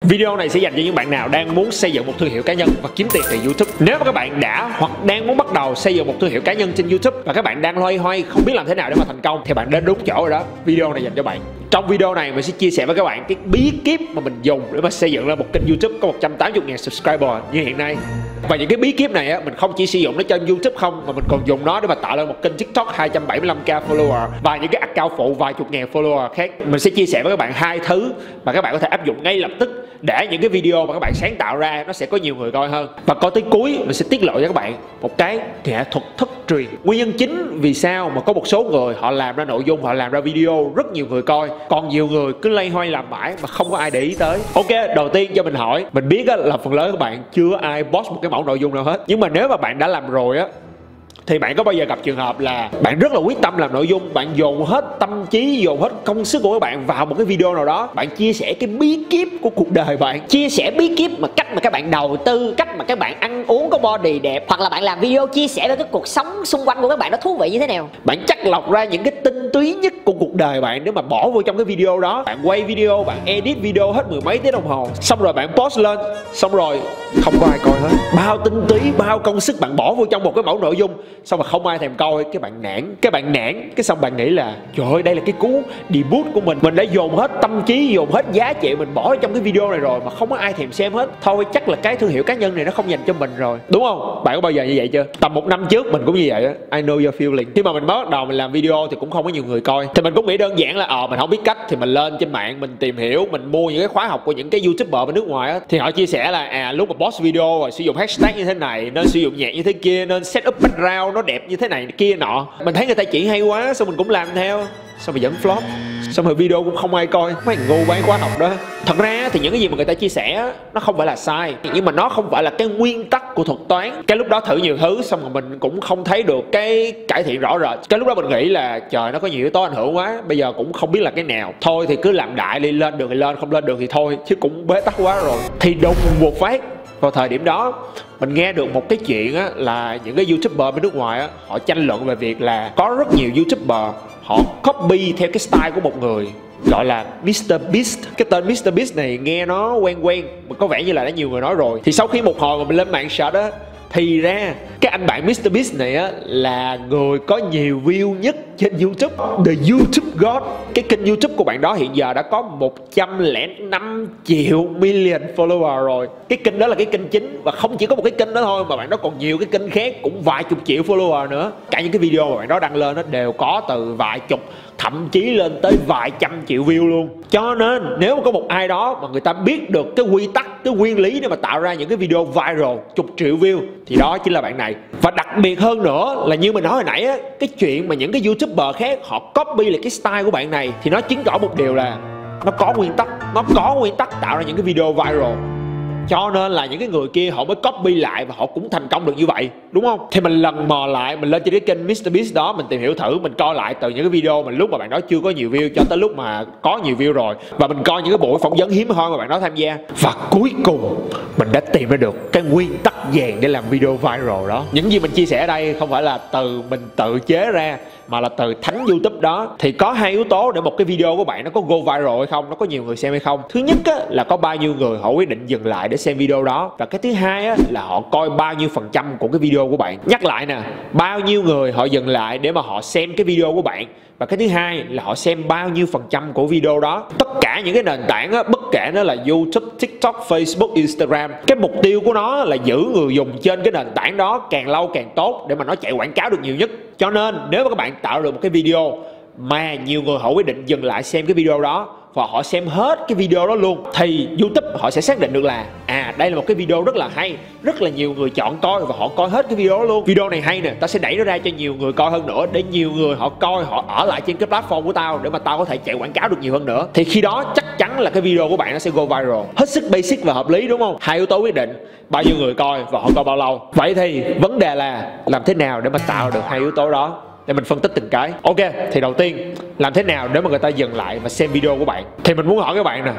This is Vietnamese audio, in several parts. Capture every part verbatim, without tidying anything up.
Video này sẽ dành cho những bạn nào đang muốn xây dựng một thương hiệu cá nhân và kiếm tiền từ YouTube. Nếu mà các bạn đã hoặc đang muốn bắt đầu xây dựng một thương hiệu cá nhân trên YouTube và các bạn đang loay hoay không biết làm thế nào để mà thành công thì bạn đến đúng chỗ rồi đó. Video này dành cho bạn. Trong video này mình sẽ chia sẻ với các bạn cái bí kíp mà mình dùng để mà xây dựng ra một kênh YouTube có một trăm tám mươi nghìn subscriber như hiện nay. Và những cái bí kíp này á, mình không chỉ sử dụng nó cho YouTube không mà mình còn dùng nó để mà tạo ra một kênh TikTok hai trăm bảy mươi lăm k follower và những cái account phụ vài chục ngàn follower khác. Mình sẽ chia sẻ với các bạn hai thứ mà các bạn có thể áp dụng ngay lập tức để những cái video mà các bạn sáng tạo ra nó sẽ có nhiều người coi hơn. Và coi tới cuối mình sẽ tiết lộ cho các bạn một cái nghệ thuật thất truyền. Nguyên nhân chính vì sao mà có một số người họ làm ra nội dung, họ làm ra video rất nhiều người coi, còn nhiều người cứ loay hoay làm mãi mà không có ai để ý tới. Ok, đầu tiên cho mình hỏi, mình biết là phần lớn các bạn chưa ai post một cái mẫu nội dung nào hết, nhưng mà nếu mà bạn đã làm rồi á thì bạn có bao giờ gặp trường hợp là bạn rất là quyết tâm làm nội dung, bạn dồn hết tâm trí, dồn hết công sức của các bạn vào một cái video nào đó, bạn chia sẻ cái bí kíp của cuộc đời bạn, chia sẻ bí kíp mà cách mà các bạn đầu tư, cách mà các bạn ăn uống có body đẹp, hoặc là bạn làm video chia sẻ về cái cuộc sống xung quanh của các bạn nó thú vị như thế nào. Bạn chắc lọc ra những cái tinh túy nhất của cuộc đời bạn để mà bỏ vô trong cái video đó. Bạn quay video, bạn edit video hết mười mấy tiếng đồng hồ, xong rồi bạn post lên, xong rồi không có ai coi hết. Bao tinh túy, bao công sức bạn bỏ vô trong một cái mẫu nội dung, xong mà không ai thèm coi, cái bạn nản, cái bạn nản, cái xong bạn nghĩ là trời ơi, đây là cái cú debut của mình, mình đã dồn hết tâm trí, dồn hết giá trị mình bỏ trong cái video này rồi mà không có ai thèm xem hết, thôi chắc là cái thương hiệu cá nhân này nó không dành cho mình rồi, đúng không? Bạn có bao giờ như vậy chưa? Tầm một năm trước mình cũng như vậy á. I know your feeling. Khi mà mình mới bắt đầu mình làm video thì cũng không có nhiều người coi, thì mình cũng nghĩ đơn giản là ờ mình không biết cách thì mình lên trên mạng mình tìm hiểu, mình mua những cái khóa học của những cái youtuber bên nước ngoài á, thì họ chia sẻ là à lúc mà post video rồi sử dụng hashtag như thế này, nên sử dụng nhạc như thế kia, nên set up background nó đẹp như thế này kia nọ. Mình thấy người ta chỉ hay quá, xong mình cũng làm theo, xong rồi vẫn flop, xong rồi video cũng không ai coi. Mấy ngu bán khóa học đó. Thật ra thì những cái gì mà người ta chia sẻ nó không phải là sai, nhưng mà nó không phải là cái nguyên tắc của thuật toán. Cái lúc đó thử nhiều thứ xong rồi mình cũng không thấy được cái cải thiện rõ rệt. Cái lúc đó mình nghĩ là trời, nó có nhiều yếu tố ảnh hưởng quá, bây giờ cũng không biết là cái nào, thôi thì cứ làm đại đi, lên được thì lên, không lên được thì thôi, chứ cũng bế tắc quá rồi. Thì đùng một phát vào thời điểm đó mình nghe được một cái chuyện á, là những cái youtuber bên nước ngoài á, họ tranh luận về việc là có rất nhiều youtuber họ copy theo cái style của một người gọi là mít-tơ Beast. Cái tên mít-tơ Beast này nghe nó quen quen mà có vẻ như là đã nhiều người nói rồi. Thì sau khi một hồi mà mình lên mạng search á, thì ra cái anh bạn mít-tơ Beast này á là người có nhiều view nhất trên YouTube, The YouTube God. Cái kênh YouTube của bạn đó hiện giờ đã có một trăm lẻ năm triệu million follower rồi. Cái kênh đó là cái kênh chính, và không chỉ có một cái kênh đó thôi mà bạn đó còn nhiều cái kênh khác cũng vài chục triệu follower nữa. Cả những cái video mà bạn đó đăng lên nó đều có từ vài chục, thậm chí lên tới vài trăm triệu view luôn. Cho nên nếu mà có một ai đó mà người ta biết được cái quy tắc, cái nguyên lý để mà tạo ra những cái video viral chục triệu view thì đó chính là bạn này. Và đặc biệt hơn nữa là như mình nói hồi nãy á, cái chuyện mà những cái youtuber khác họ copy lại cái style của bạn này thì nó chứng tỏ một điều là nó có nguyên tắc, nó có nguyên tắc tạo ra những cái video viral. Cho nên là những cái người kia họ mới copy lại và họ cũng thành công được như vậy, đúng không? Thì mình lần mò lại, mình lên trên cái kênh mít-tơ Beast đó, mình tìm hiểu thử, mình coi lại từ những cái video mà lúc mà bạn đó chưa có nhiều view cho tới lúc mà có nhiều view rồi, và mình coi những cái buổi phỏng vấn hiếm hoi mà bạn đó tham gia, và cuối cùng mình đã tìm ra được cái nguyên tắc vàng để làm video viral đó. Những gì mình chia sẻ ở đây không phải là từ mình tự chế ra mà là từ thánh YouTube đó. Thì có hai yếu tố để một cái video của bạn nó có go viral hay không, nó có nhiều người xem hay không. Thứ nhất á, là có bao nhiêu người họ quyết định dừng lại để xem video đó, và cái thứ hai á, là họ coi bao nhiêu phần trăm của cái video của bạn. Nhắc lại nè, bao nhiêu người họ dừng lại để mà họ xem cái video của bạn, và cái thứ hai là họ xem bao nhiêu phần trăm của video đó. Tất cả những cái nền tảng á, bất kể nó là YouTube, TikTok, Facebook, Instagram, cái mục tiêu của nó là giữ người dùng trên cái nền tảng đó càng lâu càng tốt để mà nó chạy quảng cáo được nhiều nhất. Cho nên nếu mà các bạn tạo được một cái video mà nhiều người họ quyết định dừng lại xem cái video đó và họ xem hết cái video đó luôn, thì YouTube họ sẽ xác định được là à đây là một cái video rất là hay, rất là nhiều người chọn coi và họ coi hết cái video đó luôn. Video này hay nè, tao sẽ đẩy nó ra cho nhiều người coi hơn nữa, để nhiều người họ coi, họ ở lại trên cái platform của tao để mà tao có thể chạy quảng cáo được nhiều hơn nữa. Thì khi đó chắc chắn là cái video của bạn nó sẽ go viral. Hết sức basic và hợp lý, đúng không? Hai yếu tố quyết định bao nhiêu người coi và họ coi bao lâu. Vậy thì vấn đề là làm thế nào để mà tạo được hai yếu tố đó, để mình phân tích từng cái. Ok, thì đầu tiên làm thế nào để mà người ta dừng lại và xem video của bạn. Thì mình muốn hỏi các bạn nè,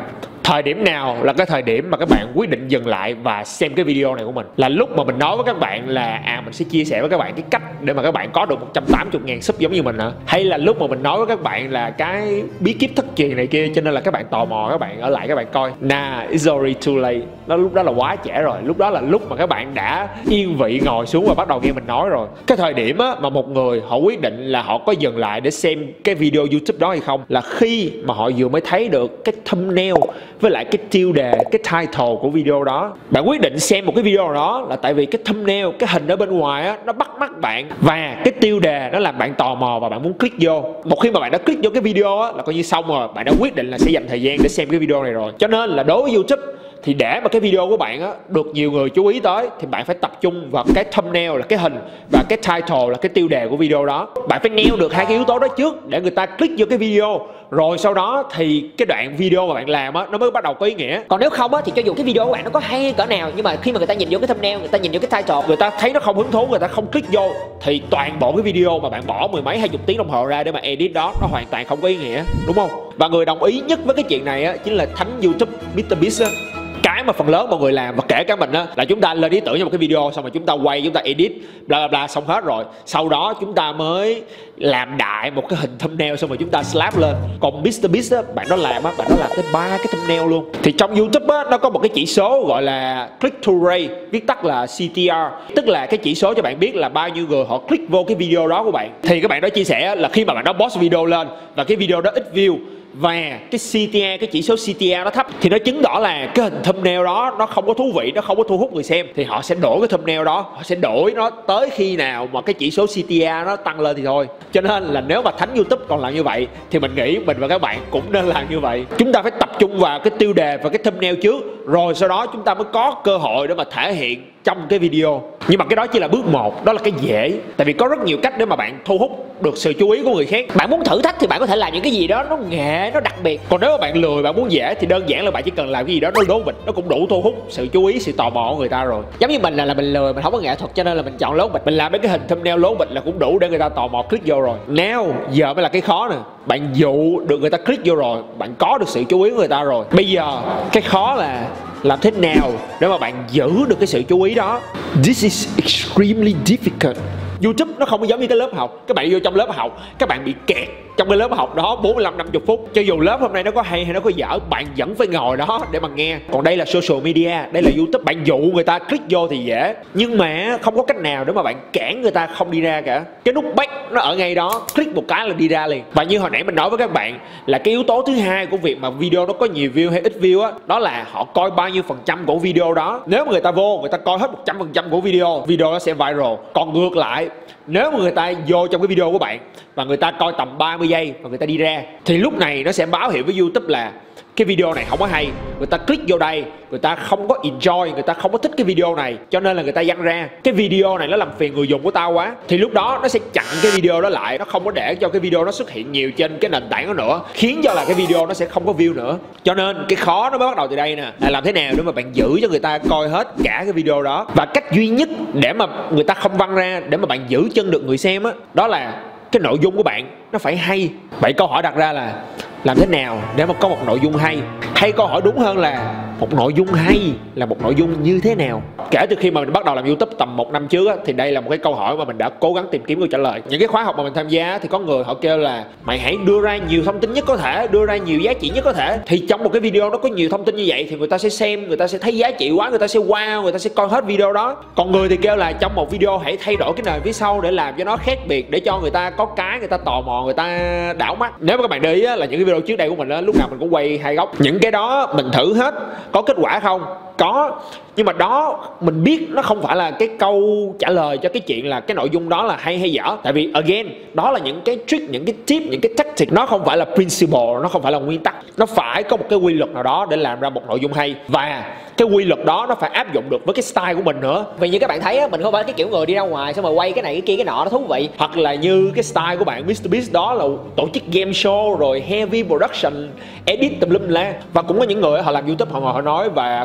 Thời điểm nào là cái thời điểm mà các bạn quyết định dừng lại và xem cái video này của mình? Là lúc mà mình nói với các bạn là à mình sẽ chia sẻ với các bạn cái cách để mà các bạn có được một trăm tám mươi ngàn sub giống như mình hả? Hay là lúc mà mình nói với các bạn là cái bí kíp thất truyền này kia cho nên là các bạn tò mò các bạn ở lại các bạn coi? Nah, it's already too late. Đó, lúc đó là quá trễ rồi. Lúc đó là lúc mà các bạn đã yên vị ngồi xuống và bắt đầu nghe mình nói rồi. Cái thời điểm á, mà một người họ quyết định là họ có dừng lại để xem cái video YouTube đó hay không là khi mà họ vừa mới thấy được cái thumbnail với lại cái tiêu đề, cái title của video đó. Bạn quyết định xem một cái video đó là tại vì cái thumbnail, cái hình ở bên ngoài á, nó bắt mắt bạn, và cái tiêu đề nó làm bạn tò mò và bạn muốn click vô. Một khi mà bạn đã click vô cái video á, là coi như xong rồi, bạn đã quyết định là sẽ dành thời gian để xem cái video này rồi. Cho nên là đối với YouTube thì để mà cái video của bạn á, được nhiều người chú ý tới thì bạn phải tập trung vào cái thumbnail là cái hình và cái title là cái tiêu đề của video đó. Bạn phải nail được hai cái yếu tố đó trước để người ta click vô cái video, rồi sau đó thì cái đoạn video mà bạn làm á nó mới bắt đầu có ý nghĩa. Còn nếu không á thì cho dù cái video của bạn nó có hay cỡ nào, nhưng mà khi mà người ta nhìn vô cái thumbnail, người ta nhìn vô cái title, người ta thấy nó không hứng thú, người ta không click vô thì toàn bộ cái video mà bạn bỏ mười mấy hai chục tiếng đồng hồ ra để mà edit đó nó hoàn toàn không có ý nghĩa, đúng không? Và người đồng ý nhất với cái chuyện này á chính là thánh YouTube mít-tơ Beast á. Cái mà phần lớn mọi người làm và kể cả mình á là chúng ta lên ý tưởng cho một cái video xong rồi chúng ta quay, chúng ta edit bla bla bla xong hết rồi, sau đó chúng ta mới làm đại một cái hình thumbnail xong rồi chúng ta slap lên. Còn mít-tơ Beast á, bạn đó làm á, bạn đó làm tới ba cái thumbnail luôn. Thì trong YouTube á nó có một cái chỉ số gọi là click through rate, viết tắt là xê tê rờ, tức là cái chỉ số cho bạn biết là bao nhiêu người họ click vô cái video đó của bạn. Thì các bạn đó chia sẻ là khi mà bạn đó post video lên và cái video đó ít view và cái xê tê rờ, cái chỉ số xê tê rờ nó thấp thì nó chứng tỏ là cái hình thumbnail đó nó không có thú vị, nó không có thu hút người xem, thì họ sẽ đổi cái thumbnail đó, họ sẽ đổi nó tới khi nào mà cái chỉ số xê tê rờ nó tăng lên thì thôi. Cho nên là nếu mà thánh YouTube còn làm như vậy thì mình nghĩ mình và các bạn cũng nên làm như vậy. Chúng ta phải tập trung vào cái tiêu đề và cái thumbnail trước, rồi sau đó chúng ta mới có cơ hội để mà thể hiện trong cái video. Nhưng mà cái đó chỉ là bước một, đó là cái dễ. Tại vì có rất nhiều cách để mà bạn thu hút được sự chú ý của người khác. Bạn muốn thử thách thì bạn có thể làm những cái gì đó nó nghệ, nó đặc biệt. Còn nếu mà bạn lười, bạn muốn dễ thì đơn giản là bạn chỉ cần làm cái gì đó nó lố bịch, nó cũng đủ thu hút sự chú ý, sự tò mò của người ta rồi. Giống như mình là, là mình lười, mình không có nghệ thuật cho nên là mình chọn lố bịch. Mình làm mấy cái hình thumbnail lố bịch là cũng đủ để người ta tò mò click vô rồi. Now giờ mới là cái khó nè. Bạn dụ được người ta click vô rồi, bạn có được sự chú ý của người ta rồi. Bây giờ cái khó là làm thế nào để mà bạn giữ được cái sự chú ý đó. This is extremely difficult. YouTube nó không có giống như cái lớp học. Các bạn vô trong lớp học, các bạn bị kẹt trong cái lớp học đó bốn mươi lăm năm mươi phút. Cho dù lớp hôm nay nó có hay hay nó có dở, bạn vẫn phải ngồi đó để mà nghe. Còn đây là social media, đây là YouTube. Bạn dụ người ta click vô thì dễ, nhưng mà không có cách nào để mà bạn cản người ta không đi ra cả. Cái nút back nó ở ngay đó, click một cái là đi ra liền. Và như hồi nãy mình nói với các bạn là cái yếu tố thứ hai của việc mà video nó có nhiều view hay ít view á, đó, đó là họ coi bao nhiêu phần trăm của video đó. Nếu mà người ta vô, người ta coi hết một trăm phần trăm của video, video nó sẽ viral. Còn ngược lại, nếu mà người ta vô trong cái video của bạn và người ta coi tầm ba mươi giây và người ta đi ra, thì lúc này nó sẽ báo hiệu với YouTube là cái video này không có hay, người ta click vô đây, người ta không có enjoy, người ta không có thích cái video này, cho nên là người ta dăng ra. Cái video này nó làm phiền người dùng của tao quá, thì lúc đó nó sẽ chặn cái video đó lại, nó không có để cho cái video nó xuất hiện nhiều trên cái nền tảng đó nữa, khiến cho là cái video nó sẽ không có view nữa. Cho nên cái khó nó mới bắt đầu từ đây nè, là làm thế nào để mà bạn giữ cho người ta coi hết cả cái video đó. Và cách duy nhất để mà người ta không văng ra, để mà bạn giữ chân được người xem á, đó, đó là cái nội dung của bạn nó phải hay. Vậy câu hỏi đặt ra là làm thế nào để mà có một nội dung hay? Hay câu hỏi đúng hơn là một nội dung hay là một nội dung như thế nào? Kể từ khi mà mình bắt đầu làm YouTube tầm một năm trước á, thì đây là một cái câu hỏi mà mình đã cố gắng tìm kiếm câu trả lời. Những cái khóa học mà mình tham gia thì có người họ kêu là mày hãy đưa ra nhiều thông tin nhất có thể, đưa ra nhiều giá trị nhất có thể. Thì trong một cái video nó có nhiều thông tin như vậy thì người ta sẽ xem, người ta sẽ thấy giá trị quá, người ta sẽ wow, người ta sẽ coi hết video đó. Còn người thì kêu là trong một video hãy thay đổi cái nền phía sau để làm cho nó khác biệt, để cho người ta có cái người ta tò mò, người ta đảo mắt. Nếu mà các bạn để ý á, là những cái video trước đây của mình á, lúc nào mình cũng quay hai góc. Những cái đó mình thử hết, có kết quả không? Có. Nhưng mà đó mình biết nó không phải là cái câu trả lời cho cái chuyện là cái nội dung đó là hay hay dở. Tại vì again, đó là những cái trick, những cái tip, những cái tactic. Nó không phải là principle, nó không phải là nguyên tắc. Nó phải có một cái quy luật nào đó để làm ra một nội dung hay. Và cái quy luật đó nó phải áp dụng được với cái style của mình nữa. Vì như các bạn thấy á, mình không phải cái kiểu người đi ra ngoài xong rồi quay cái này cái kia cái nọ nó thú vị. Hoặc là như cái style của bạn mít-tơ Beast đó là tổ chức game show rồi heavy production, edit tùm lum la. Và cũng có những người họ làm YouTube họ ngồi họ nói, và có rất nhiều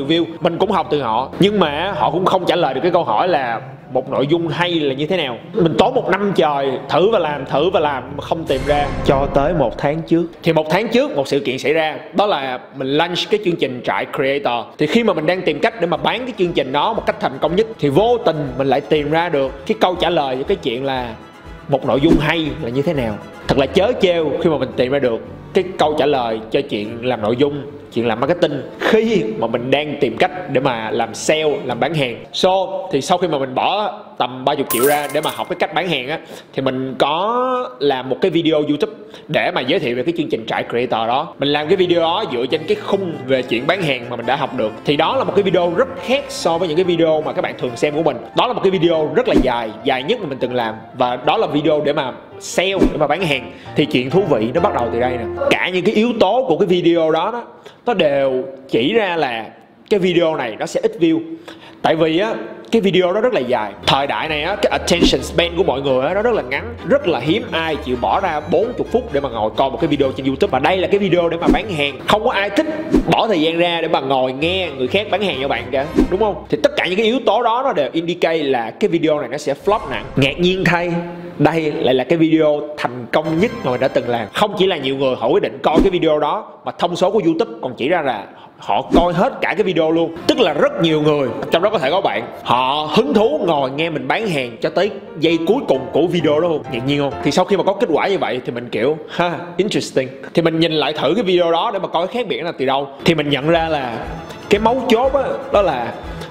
lượt view. Mình cũng học từ họ, nhưng mà họ cũng không trả lời được cái câu hỏi là một nội dung hay là như thế nào. Mình tốn một năm trời thử và làm, thử và làm mà không tìm ra. Cho tới một tháng trước, thì một tháng trước một sự kiện xảy ra, đó là mình launch cái chương trình trại creator. Thì khi mà mình đang tìm cách để mà bán cái chương trình đó một cách thành công nhất, thì vô tình mình lại tìm ra được cái câu trả lời cho cái chuyện là một nội dung hay là như thế nào. Thật là chớ trêu khi mà mình tìm ra được cái câu trả lời cho chuyện làm nội dung, chuyện làm marketing, khi mà mình đang tìm cách để mà làm sale, làm bán hàng. So thì sau khi mà mình bỏ tầm ba mươi triệu ra để mà học cái cách bán hàng á, thì mình có làm một cái video YouTube để mà giới thiệu về cái chương trình trại creator đó. Mình làm cái video đó dựa trên cái khung về chuyện bán hàng mà mình đã học được. Thì đó là một cái video rất khác so với những cái video mà các bạn thường xem của mình. Đó là một cái video rất là dài, dài nhất mà mình từng làm, và đó là video để mà sale, để mà bán hàng. Thì chuyện thú vị nó bắt đầu từ đây nè. Cả những cái yếu tố của cái video đó, đó nó đều chỉ ra là cái video này nó sẽ ít view. Tại vì á, cái video đó rất là dài. Thời đại này á, cái attention span của mọi người á, nó rất là ngắn. Rất là hiếm ai chịu bỏ ra bốn mươi phút để mà ngồi coi một cái video trên YouTube. Và đây là cái video để mà bán hàng. Không có ai thích bỏ thời gian ra để mà ngồi nghe người khác bán hàng cho bạn cả, đúng không? Thì tất cả những cái yếu tố đó nó đều indicate là cái video này nó sẽ flop nặng. Ngạc nhiên thay, đây lại là cái video thành công nhất mà mình đã từng làm. Không chỉ là nhiều người họ quyết định coi cái video đó, mà thông số của YouTube còn chỉ ra là họ coi hết cả cái video luôn. Tức là rất nhiều người, trong đó có thể có bạn, họ hứng thú ngồi nghe mình bán hàng cho tới giây cuối cùng của video đó không? Ngạc nhiên không? Thì sau khi mà có kết quả như vậy thì mình kiểu ha, interesting. Thì mình nhìn lại thử cái video đó để mà coi cái khác biệt là từ đâu. Thì mình nhận ra là cái mấu chốt đó, đó là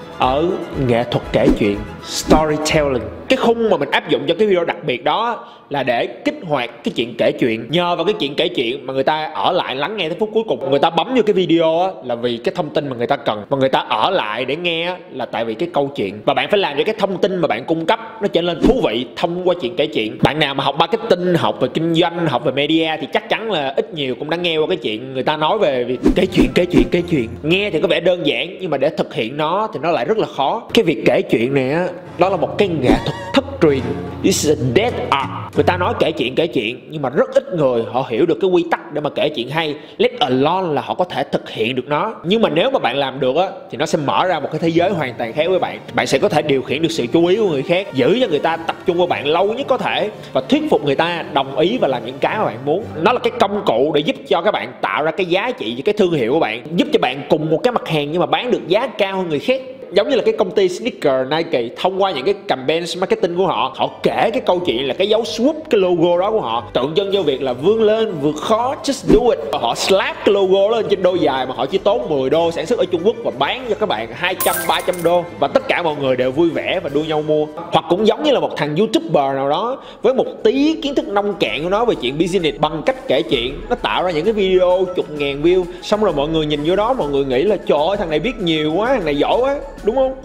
ở nghệ thuật kể chuyện, storytelling. Cái khung mà mình áp dụng cho cái video đặc biệt đó là để kích hoạt cái chuyện kể chuyện. Nhờ vào cái chuyện kể chuyện mà người ta ở lại lắng nghe tới phút cuối cùng. Người ta bấm vô cái video á là vì cái thông tin mà người ta cần, và người ta ở lại để nghe là tại vì cái câu chuyện. Và bạn phải làm cho cái thông tin mà bạn cung cấp nó trở nên thú vị thông qua chuyện kể chuyện. Bạn nào mà học marketing, học về kinh doanh, học về media thì chắc chắn là ít nhiều cũng đã nghe qua cái chuyện người ta nói về việc kể chuyện, kể chuyện, kể chuyện. Nghe thì có vẻ đơn giản, nhưng mà để thực hiện nó thì nó lại rất là khó. Cái việc kể chuyện này á, đó là một cái nghệ thuật thất truyền. It's a dead art. Người ta nói kể chuyện kể chuyện, nhưng mà rất ít người họ hiểu được cái quy tắc để mà kể chuyện hay, let alone là họ có thể thực hiện được nó. Nhưng mà nếu mà bạn làm được á, thì nó sẽ mở ra một cái thế giới hoàn toàn khác với bạn. Bạn sẽ có thể điều khiển được sự chú ý của người khác, giữ cho người ta tập trung vào bạn lâu nhất có thể, và thuyết phục người ta đồng ý và làm những cái mà bạn muốn. Nó là cái công cụ để giúp cho các bạn tạo ra cái giá trị cho cái thương hiệu của bạn, giúp cho bạn cùng một cái mặt hàng nhưng mà bán được giá cao hơn người khác. Giống như là cái công ty sneaker Nike, thông qua những cái campaign marketing của họ, họ kể cái câu chuyện là cái dấu swoop, cái logo đó của họ tượng trưng cho việc là vươn lên, vượt khó, just do it. Và họ slap cái logo lên trên đôi giày mà họ chỉ tốn mười đô, sản xuất ở Trung Quốc, và bán cho các bạn hai trăm, ba trăm đô. Và tất cả mọi người đều vui vẻ và đua nhau mua. Hoặc cũng giống như là một thằng YouTuber nào đó với một tí kiến thức nông cạn của nó về chuyện business, bằng cách kể chuyện, nó tạo ra những cái video chục ngàn view. Xong rồi mọi người nhìn vô đó, mọi người nghĩ là trời ơi, thằng này biết nhiều quá, thằng này giỏi quá, đúng không?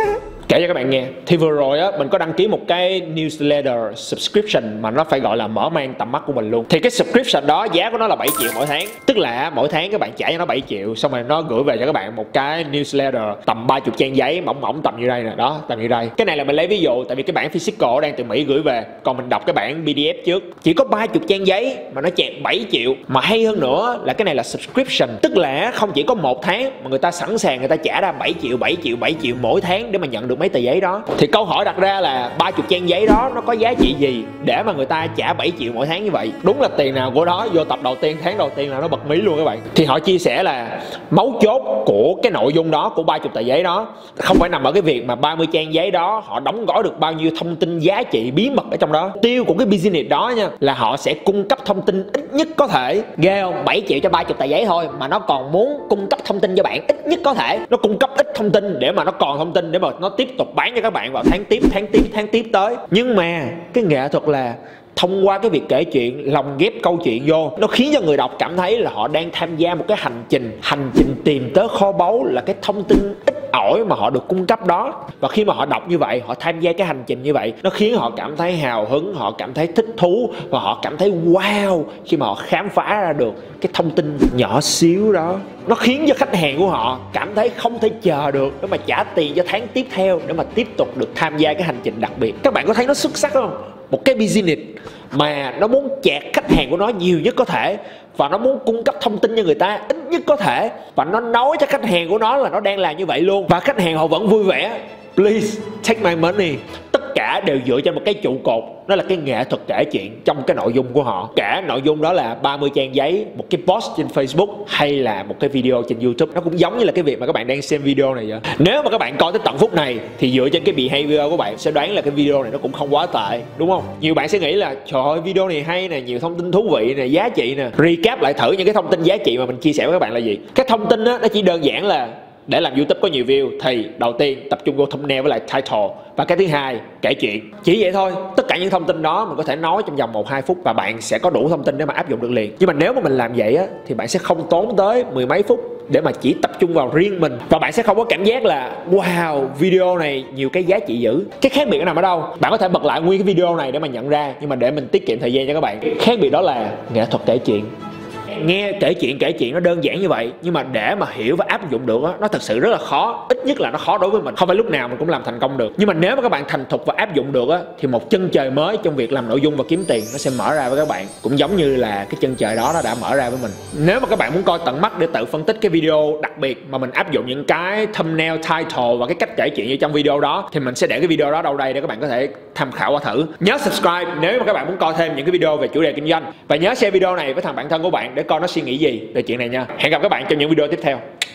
Kể cho các bạn nghe, thì vừa rồi á, mình có đăng ký một cái newsletter subscription mà nó phải gọi là mở mang tầm mắt của mình luôn. Thì cái subscription đó giá của nó là bảy triệu mỗi tháng. Tức là mỗi tháng các bạn trả cho nó bảy triệu, xong rồi nó gửi về cho các bạn một cái newsletter tầm ba mươi trang giấy, mỏng mỏng tầm như đây nè, đó, tầm như đây. Cái này là mình lấy ví dụ, tại vì cái bản physical đang từ Mỹ gửi về, còn mình đọc cái bản pê đê ép trước. Chỉ có ba mươi trang giấy mà nó chẹt bảy triệu. Mà hay hơn nữa là cái này là subscription, tức là không chỉ có một tháng mà người ta sẵn sàng người ta trả ra bảy triệu, bảy triệu, bảy triệu mỗi tháng để mà nhận được mấy tờ giấy đó. Thì câu hỏi đặt ra là ba mươi trang giấy đó nó có giá trị gì để mà người ta trả bảy triệu mỗi tháng như vậy? Đúng là tiền nào của đó, vô tập đầu tiên, tháng đầu tiên là nó bật mí luôn các bạn. Thì họ chia sẻ là mấu chốt của cái nội dung đó, của ba mươi tờ giấy đó, không phải nằm ở cái việc mà ba mươi trang giấy đó họ đóng gói được bao nhiêu thông tin giá trị bí mật ở trong đó. Tiêu của cái business đó nha, là họ sẽ cung cấp thông tin ít nhất có thể. Ghê không? bảy triệu cho ba mươi tờ giấy thôi mà nó còn muốn cung cấp thông tin cho bạn ít nhất có thể. Nó cung cấp ít thông tin để mà nó còn thông tin để mà nó tiếp tục bán cho các bạn vào tháng tiếp, tháng tiếp, tháng tiếp tới. Nhưng mà cái nghệ thuật là thông qua cái việc kể chuyện, lồng ghép câu chuyện vô, nó khiến cho người đọc cảm thấy là họ đang tham gia một cái hành trình hành trình tìm tới kho báu, là cái thông tin ít ỏi mà họ được cung cấp đó. Và khi mà họ đọc như vậy, họ tham gia cái hành trình như vậy, nó khiến họ cảm thấy hào hứng, họ cảm thấy thích thú, và họ cảm thấy wow khi mà họ khám phá ra được cái thông tin nhỏ xíu đó. Nó khiến cho khách hàng của họ cảm thấy không thể chờ được để mà trả tiền cho tháng tiếp theo, để mà tiếp tục được tham gia cái hành trình đặc biệt. Các bạn có thấy nó xuất sắc không? Một cái business mà nó muốn chẹt khách hàng của nó nhiều nhất có thể, và nó muốn cung cấp thông tin cho người ta ít nhất có thể, và nó nói cho khách hàng của nó là nó đang làm như vậy luôn, và khách hàng họ vẫn vui vẻ. Please take my money. Tất cả đều dựa trên một cái trụ cột, đó là cái nghệ thuật kể chuyện trong cái nội dung của họ. Cả nội dung đó là ba mươi trang giấy, một cái post trên Facebook hay là một cái video trên YouTube. Nó cũng giống như là cái việc mà các bạn đang xem video này vậy. Nếu mà các bạn coi tới tận phút này thì dựa trên cái behavior của bạn sẽ đoán là cái video này nó cũng không quá tệ, đúng không? Nhiều bạn sẽ nghĩ là trời ơi, video này hay nè, nhiều thông tin thú vị nè, giá trị nè. Recap lại thử những cái thông tin giá trị mà mình chia sẻ với các bạn là gì. Cái thông tin đó, nó chỉ đơn giản là để làm YouTube có nhiều view thì đầu tiên tập trung vô thumbnail với lại title, và cái thứ hai kể chuyện. Chỉ vậy thôi. Tất cả những thông tin đó mình có thể nói trong vòng một hai phút và bạn sẽ có đủ thông tin để mà áp dụng được liền. Nhưng mà nếu mà mình làm vậy á thì bạn sẽ không tốn tới mười mấy phút để mà chỉ tập trung vào riêng mình, và bạn sẽ không có cảm giác là wow, video này nhiều cái giá trị dữ. Cái khác biệt nó nằm ở đâu? Bạn có thể bật lại nguyên cái video này để mà nhận ra, nhưng mà để mình tiết kiệm thời gian cho các bạn, khác biệt đó là nghệ thuật kể chuyện. Nghe kể chuyện kể chuyện nó đơn giản như vậy, nhưng mà để mà hiểu và áp dụng được á, nó thật sự rất là khó. Ít nhất là nó khó đối với mình, không phải lúc nào mình cũng làm thành công được. Nhưng mà nếu mà các bạn thành thục và áp dụng được á, thì một chân trời mới trong việc làm nội dung và kiếm tiền nó sẽ mở ra với các bạn, cũng giống như là cái chân trời đó nó đã mở ra với mình. Nếu mà các bạn muốn coi tận mắt để tự phân tích cái video đặc biệt mà mình áp dụng những cái thumbnail, title và cái cách kể chuyện như trong video đó, thì mình sẽ để cái video đó đâu đây để các bạn có thể tham khảo qua thử. Nhớ subscribe nếu mà các bạn muốn coi thêm những cái video về chủ đề kinh doanh, và nhớ share video này với thằng bạn thân của bạn để coi nó suy nghĩ gì về chuyện này nha. Hẹn gặp các bạn trong những video tiếp theo.